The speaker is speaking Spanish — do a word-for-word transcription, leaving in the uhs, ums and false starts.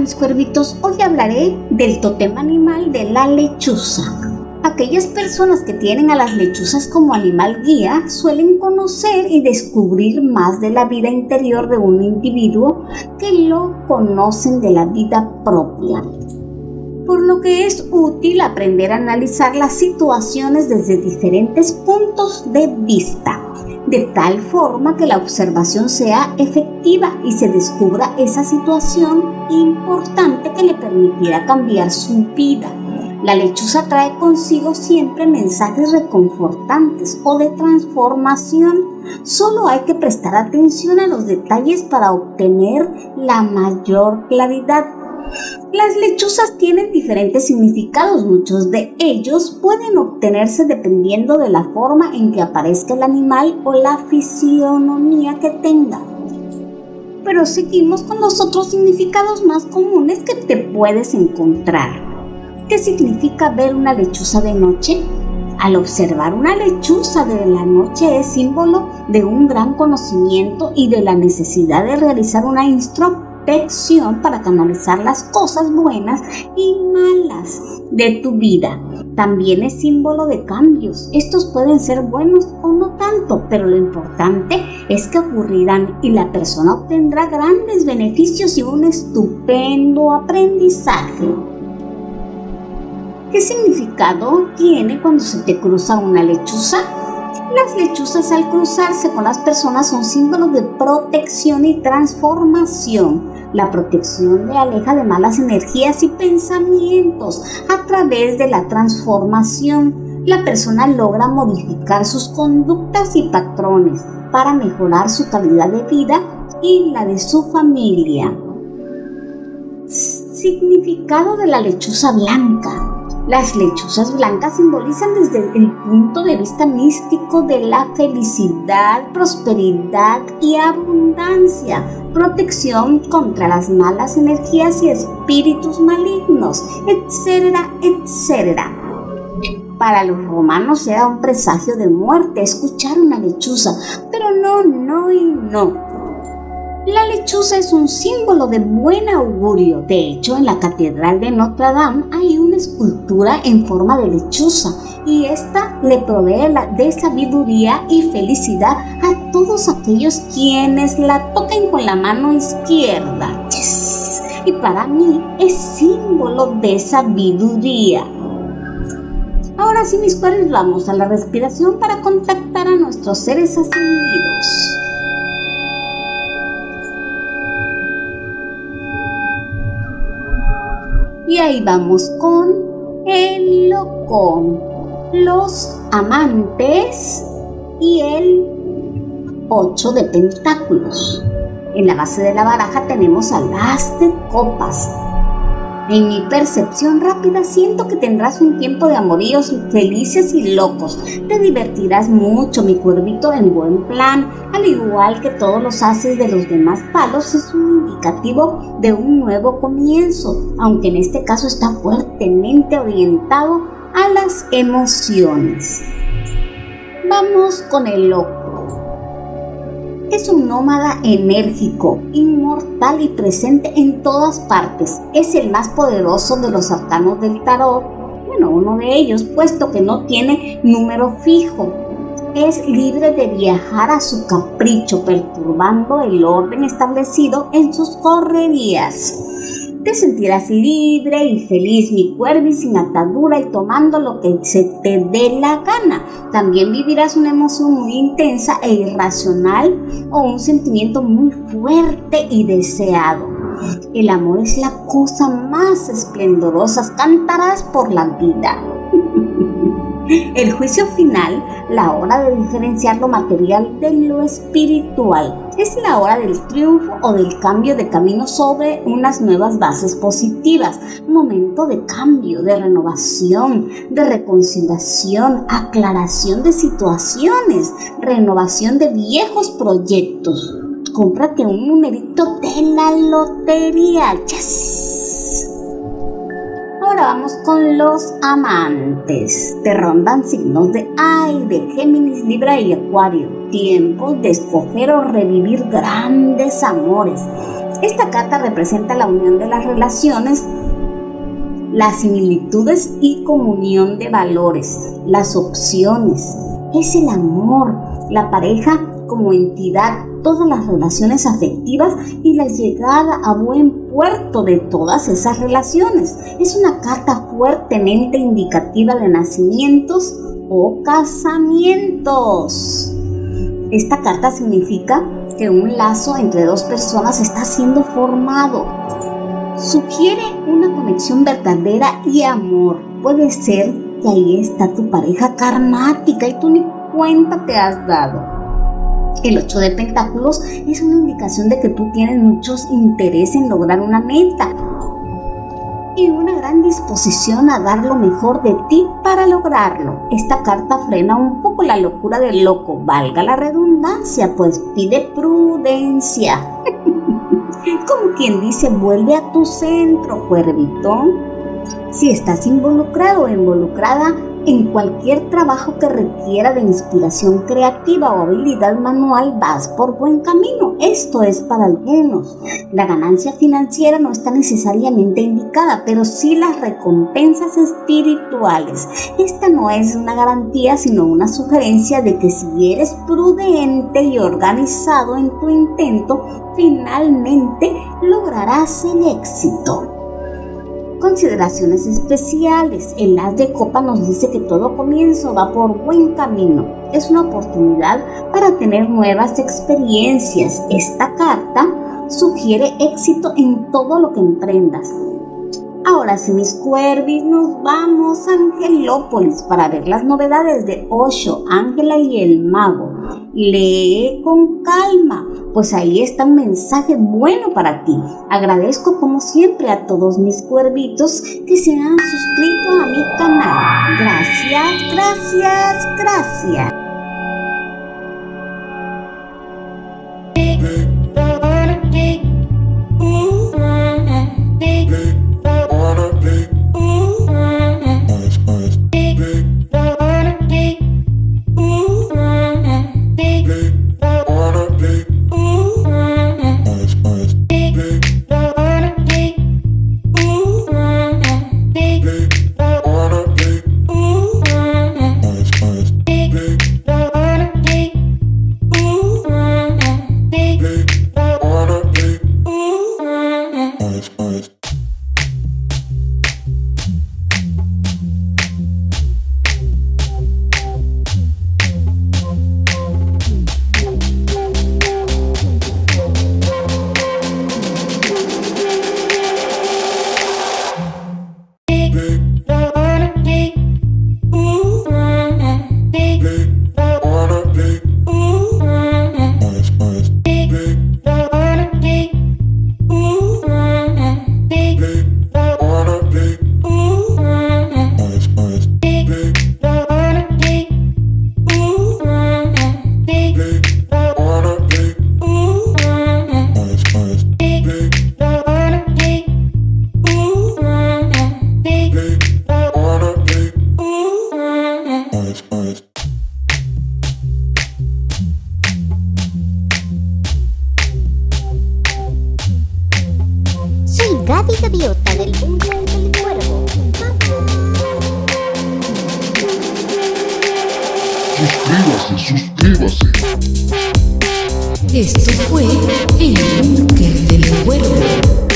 mis cuervitos, hoy hablaré del tótem animal de la lechuza. Aquellas personas que tienen a las lechuzas como animal guía suelen conocer y descubrir más de la vida interior de un individuo que lo conocen de la vida propia. Por lo que es útil aprender a analizar las situaciones desde diferentes puntos de vista, de tal forma que la observación sea efectiva y se descubra esa situación importante que le permitirá cambiar su vida. La lechuza trae consigo siempre mensajes reconfortantes o de transformación. Solo hay que prestar atención a los detalles para obtener la mayor claridad. Las lechuzas tienen diferentes significados, muchos de ellos pueden obtenerse dependiendo de la forma en que aparezca el animal o la fisionomía que tenga. Pero seguimos con los otros significados más comunes que te puedes encontrar. ¿Qué significa ver una lechuza de noche? Al observar una lechuza de la noche es símbolo de un gran conocimiento y de la necesidad de realizar una introspección para canalizar las cosas buenas y malas de tu vida. También es símbolo de cambios. Estos pueden ser buenos o no tanto, pero lo importante es que ocurrirán y la persona obtendrá grandes beneficios y un estupendo aprendizaje. ¿Qué significado tiene cuando se te cruza una lechuza? Las lechuzas al cruzarse con las personas son símbolos de protección y transformación. La protección le aleja de malas energías y pensamientos. A través de la transformación, la persona logra modificar sus conductas y patrones para mejorar su calidad de vida y la de su familia. Significado de la lechuza blanca. Las lechuzas blancas simbolizan desde el punto de vista místico de la felicidad, prosperidad y abundancia, protección contra las malas energías y espíritus malignos, etcétera, etcétera. Para los romanos era un presagio de muerte escuchar una lechuza, pero no, no y no. La lechuza es un símbolo de buen augurio. De hecho, en la Catedral de Notre Dame hay una escultura en forma de lechuza y esta le provee de sabiduría y felicidad a todos aquellos quienes la toquen con la mano izquierda. Yes. Y para mí es símbolo de sabiduría. Ahora sí, mis cuervos, vamos a la respiración para contactar a nuestros seres ascendidos. Y ahí vamos con el loco, los amantes y el ocho de pentáculos. En la base de la baraja tenemos al as de copas. En mi percepción rápida siento que tendrás un tiempo de amoríos felices y locos. Te divertirás mucho, mi cuervito, en buen plan. Al igual que todos los ases de los demás palos, es un indicativo de un nuevo comienzo, aunque en este caso está fuertemente orientado a las emociones. Vamos con el loco. Es un nómada enérgico, inmortal y presente en todas partes. Es el más poderoso de los arcanos del tarot. Bueno, uno de ellos, puesto que no tiene número fijo. Es libre de viajar a su capricho, perturbando el orden establecido en sus correrías. Te sentirás libre y feliz, mi cuervi, sin atadura y tomando lo que se te dé la gana. También vivirás una emoción muy intensa e irracional o un sentimiento muy fuerte y deseado. El amor es la cosa más esplendorosa, cantarás por la vida. El juicio final, la hora de diferenciar lo material de lo espiritual, es la hora del triunfo o del cambio de camino sobre unas nuevas bases positivas, momento de cambio, de renovación, de reconciliación, aclaración de situaciones, renovación de viejos proyectos. Cómprate un numerito de la lotería. ¡Yes! Ahora vamos con los amantes. Te rondan signos de aire, Géminis, Libra y Acuario. Tiempos de escoger o revivir grandes amores. Esta carta representa la unión de las relaciones, las similitudes y comunión de valores, las opciones. Es el amor, la pareja como entidad, todas las relaciones afectivas y la llegada a buen puerto de todas esas relaciones. Es una carta fuertemente indicativa de nacimientos o casamientos. Esta carta significa que un lazo entre dos personas está siendo formado. Sugiere una conexión verdadera y amor. Puede ser que ahí está tu pareja karmática y tú ni cuenta te has dado. El ocho de pentáculos es una indicación de que tú tienes muchos interés en lograr una meta y una gran disposición a dar lo mejor de ti para lograrlo. Esta carta frena un poco la locura del loco, valga la redundancia, pues pide prudencia. Como quien dice, vuelve a tu centro, cuervito. Si estás involucrado o involucrada en cualquier trabajo que requiera de inspiración creativa o habilidad manual, vas por buen camino. Esto es para algunos. La ganancia financiera no está necesariamente indicada, pero sí las recompensas espirituales. Esta no es una garantía, sino una sugerencia de que si eres prudente y organizado en tu intento, finalmente lograrás el éxito. Consideraciones especiales. El as de copa nos dice que todo comienzo va por buen camino. Es una oportunidad para tener nuevas experiencias. Esta carta sugiere éxito en todo lo que emprendas. Ahora sí, mis cuervis, nos vamos a Angelópolis para ver las novedades de Osho, Ángela y el Mago. Lee con calma, pues ahí está un mensaje bueno para ti. Agradezco como siempre a todos mis cuervitos que se han suscrito a mi canal. Gracias, gracias, gracias. Gaby Gaviota del Búnker del Cuervo. Suscríbase, suscríbase. Esto fue El Búnker del Cuervo.